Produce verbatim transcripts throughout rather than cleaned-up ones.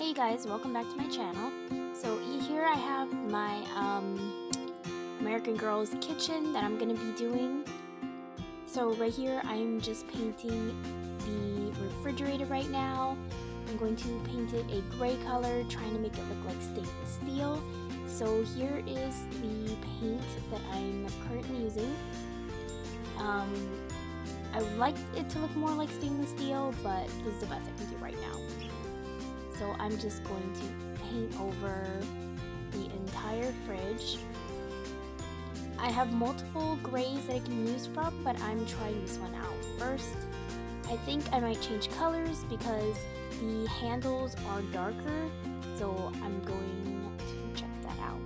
Hey guys, welcome back to my channel. So here I have my um, American Girl's kitchen that I'm going to be doing. So right here I'm just painting the refrigerator right now. I'm going to paint it a gray color, trying to make it look like stainless steel. So here is the paint that I'm currently using. Um, I would like it to look more like stainless steel, but this is the best I can do right now. So I'm just going to paint over the entire fridge. I have multiple grays that I can use from, but I'm trying this one out first. I think I might change colors because the handles are darker, so I'm going to check that out.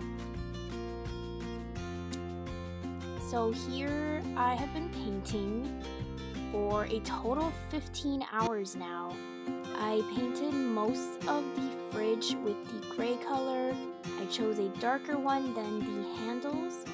So here I have been painting for a total of fifteen hours now. I painted most of the fridge with the gray color. I chose a darker one than the handles.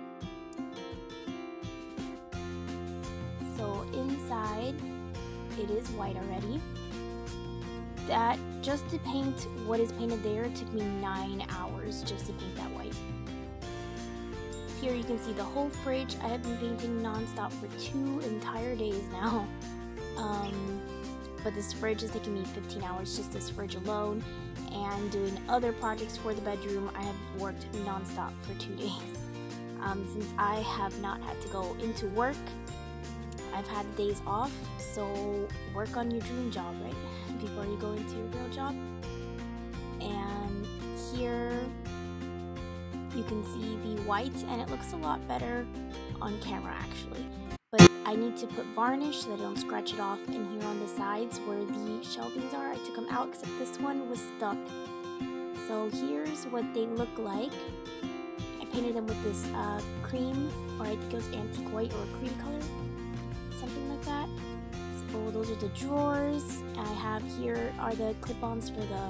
So inside, it is white already. That, just to paint what is painted there, it took me nine hours just to paint that white. Here you can see the whole fridge. I have been painting non-stop for two entire days now. Um, but this fridge is taking me fifteen hours, just this fridge alone, and doing other projects for the bedroom. I have worked non-stop for two days. Um, since I have not had to go into work, I've had days off, so work on your dream job, right? Before you go into your real job. And here you can see the white, and it looks a lot better on camera actually. But I need to put varnish so that I don't scratch it off, and here on the sides where the shelvings are, I took them out except this one was stuck. So here's what they look like. I painted them with this uh, cream, or I think it was antique white or cream color, something like that. So those are the drawers. I have here are the clip-ons for the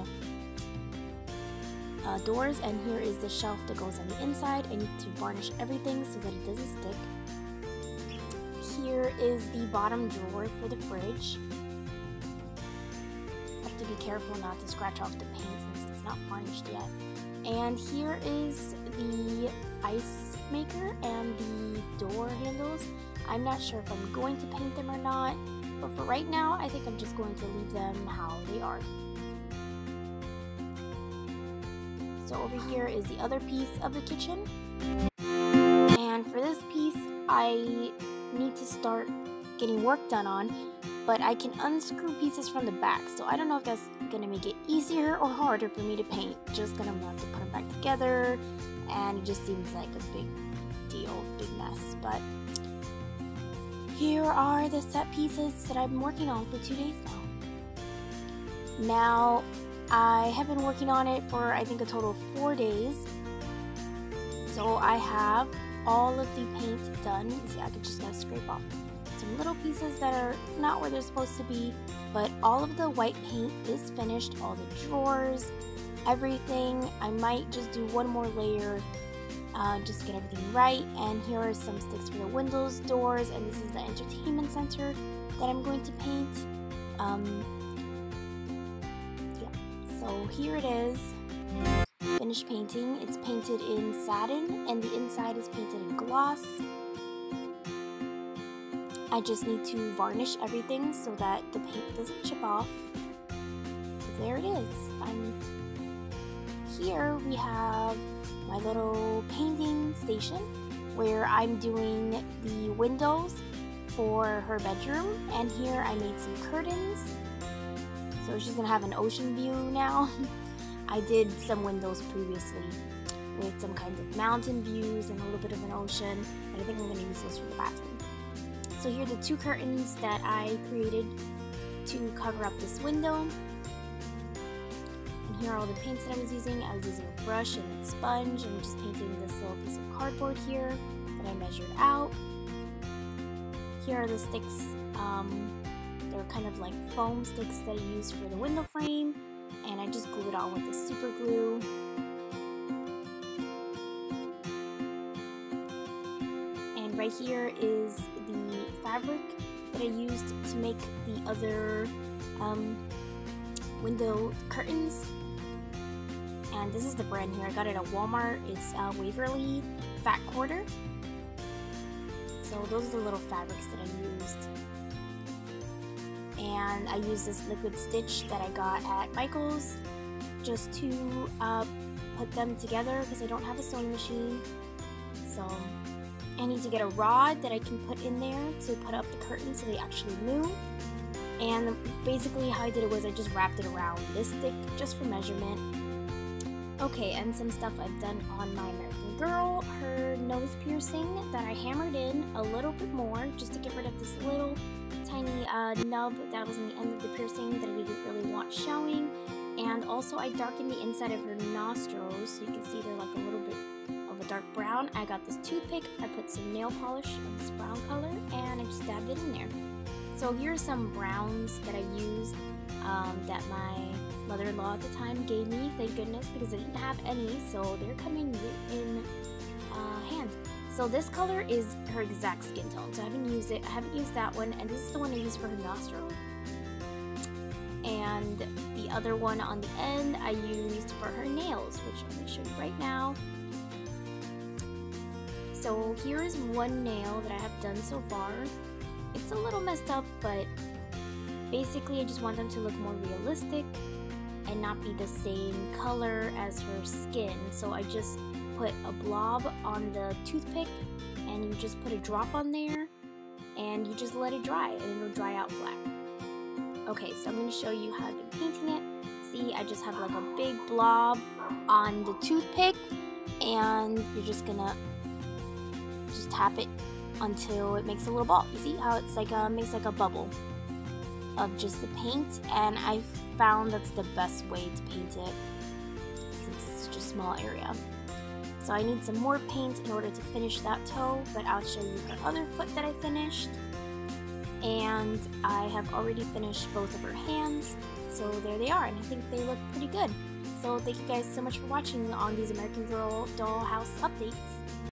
uh, doors, and here is the shelf that goes on the inside. I need to varnish everything so that it doesn't stick. Here is the bottom drawer for the fridge. Have to be careful not to scratch off the paint since it's not varnished yet. And here is the ice maker and the door handles. I'm not sure if I'm going to paint them or not, but for right now I think I'm just going to leave them how they are. So over here is the other piece of the kitchen. And for this piece I need to start getting work done on, but I can unscrew pieces from the back, so I don't know if that's gonna make it easier or harder for me to paint. Just gonna have to put them back together, and it just seems like a big deal, big mess. But here are the set pieces that I've been working on for two days now. Now I have been working on it for I think a total of four days. So I have all of the paint done. You see, I could just gotta scrape off some little pieces that are not where they're supposed to be, but all of the white paint is finished, all the drawers, everything. I might just do one more layer, uh, just to get everything right. And here are some sticks for the windows, doors, and this is the entertainment center that I'm going to paint. Um, yeah, so here it is. Finished painting. It's painted in satin and the inside is painted in gloss. I just need to varnish everything so that the paint doesn't chip off. But there it is. I'm here we have my little painting station where I'm doing the windows for her bedroom, and here I made some curtains. So she's gonna have an ocean view now. I did some windows previously with some kinds of mountain views and a little bit of an ocean, but I think I'm going to use those for the bathroom. So here are the two curtains that I created to cover up this window. And here are all the paints that I was using. I was using a brush and a sponge, and I'm just painting this little piece of cardboard here that I measured out. Here are the sticks. Um, they're kind of like foam sticks that I use for the window frame. And I just glue it on with the super glue. And right here is the fabric that I used to make the other um, window curtains. and this is the brand here. I got it at Walmart. It's uh, Waverly Fat Quarter. So those are the little fabrics that I used. And I used this liquid stitch that I got at Michael's just to uh, put them together because I don't have a sewing machine. So I need to get a rod that I can put in there to put up the curtains so they actually move. And basically how I did it was I just wrapped it around this thick just for measurement. Okay, and some stuff I've done on my American Girl, her nose piercing that I hammered in a little bit more just to get rid of this little tiny uh, nub that was on the end of the piercing that I didn't really want showing. And also I darkened the inside of her nostrils so you can see they're like a little bit of a dark brown. I got this toothpick, I put some nail polish of this brown color, and I just dabbed it in there. So here are some browns that I used um, that my mother-in-law at the time gave me, thank goodness, because I didn't have any, so they're coming in uh, hand. So this color is her exact skin tone, so I haven't used it, I haven't used that one, and this is the one I used for her nostril. And the other one on the end I used for her nails, which I'm going to show you right now. So here is one nail that I have done so far. It's a little messed up, but basically I just want them to look more realistic and not be the same color as her skin. So I just put a blob on the toothpick and you just put a drop on there and you just let it dry and it'll dry out flat. Okay, so I'm going to show you how I've been painting it. See, I just have like a big blob on the toothpick and you're just gonna just tap it until it makes a little ball. You see how it's like a, makes like a bubble of just the paint, and I found that's the best way to paint it since it's such a small area. So I need some more paint in order to finish that toe, but I'll show you her other foot that I finished. And I have already finished both of her hands, so there they are, and I think they look pretty good. So thank you guys so much for watching on these American Girl dollhouse updates.